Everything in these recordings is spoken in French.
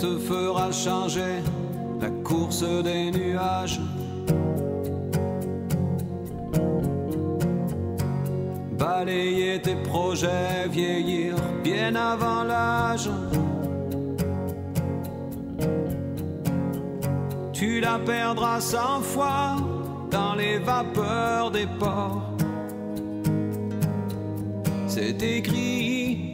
te fera changer la course des nuages. Balayer tes projets, vieillir bien avant l'âge. Tu la perdras 100 fois dans les vapeurs des ports. C'est écrit.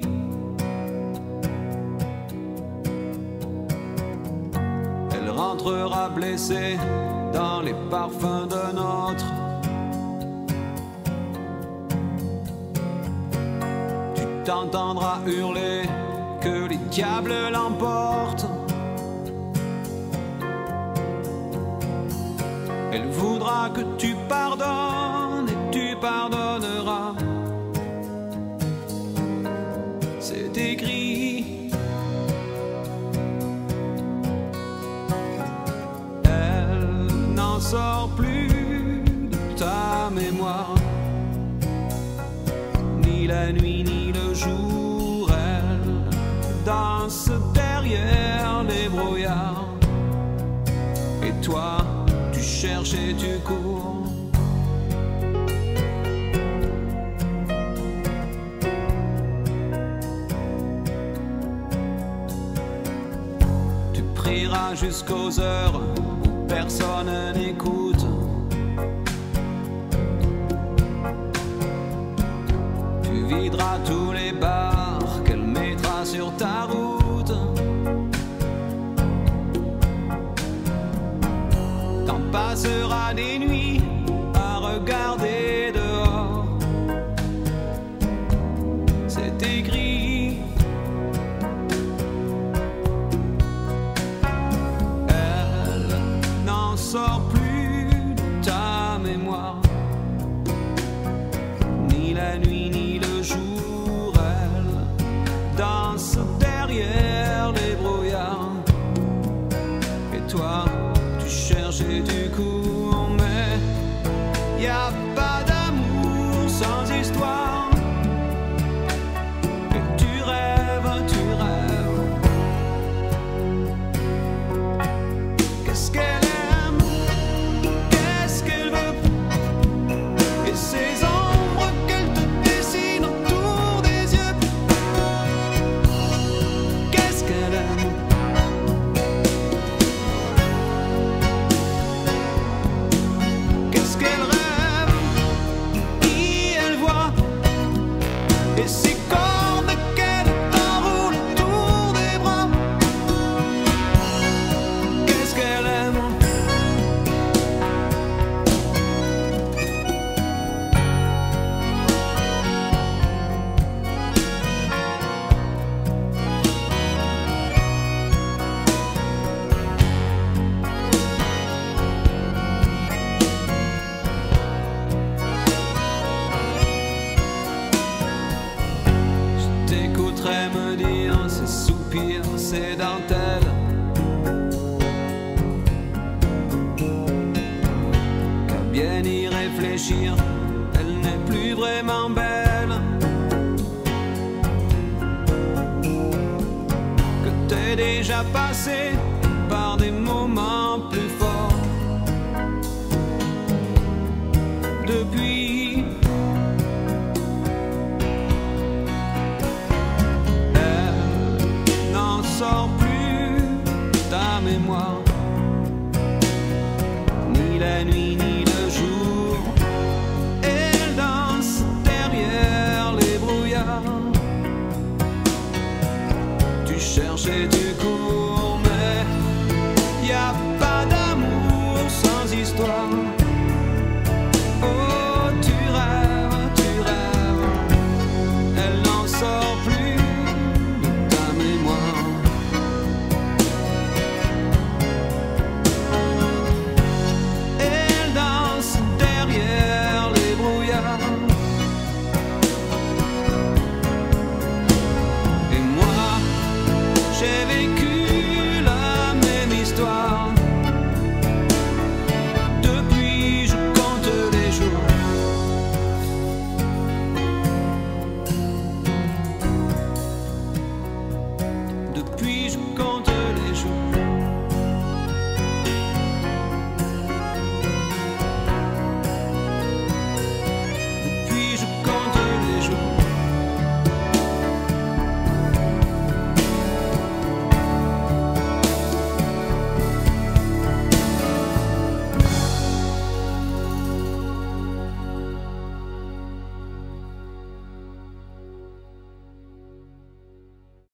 Elle rentrera blessée dans les parfums d'un autre. Tu t'entendras hurler que les diables l'emportent. Elle voudra que tu pardonnes et tu pardonneras. C'est écrit. Elle n'en sort plus de ta mémoire, ni la nuit ni le jour. Elle danse derrière les brouillards. Et toi, tu cherches et tu cours. Tu prieras jusqu'aux heures où personne n'écoute. Tu videras tous les bars qu'elle mettra sur ta route. T'en passeras des nuits à regarder dehors. C'est écrit. Elle n'en sort plus de ta mémoire, ni la nuit ni le jour. Elle danse derrière les brouillards. Et toi, tu cherches et tu cours, mais y a pas d'amour sans histoire. Et tu rêves, tu rêves. Qu'est-ce qu'elle aime, qu'est-ce qu'elle veut, et ces ombres qu'elle te dessine autour des yeux. Qu'est-ce qu'elle aime, qu'est-ce qu'elle rêve, qui elle voit, et ces cordes qu'elle t'enroule autour des bras. Qu'est-ce qu'elle aime, je t'écouterai me dire ces soupirs, ces dentelles, qu'à bien y réfléchir, elle n'est plus vraiment belle, que t'es déjà passé par des moments plus forts depuis. Elle n'en sort plus ta mémoire, ni la nuit ni le jour. Elle danse derrière les brouillards. Tu cherches et tu cours.